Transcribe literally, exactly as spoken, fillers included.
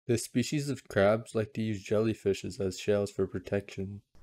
This species of crabs like to use jellyfishes as shells for protection.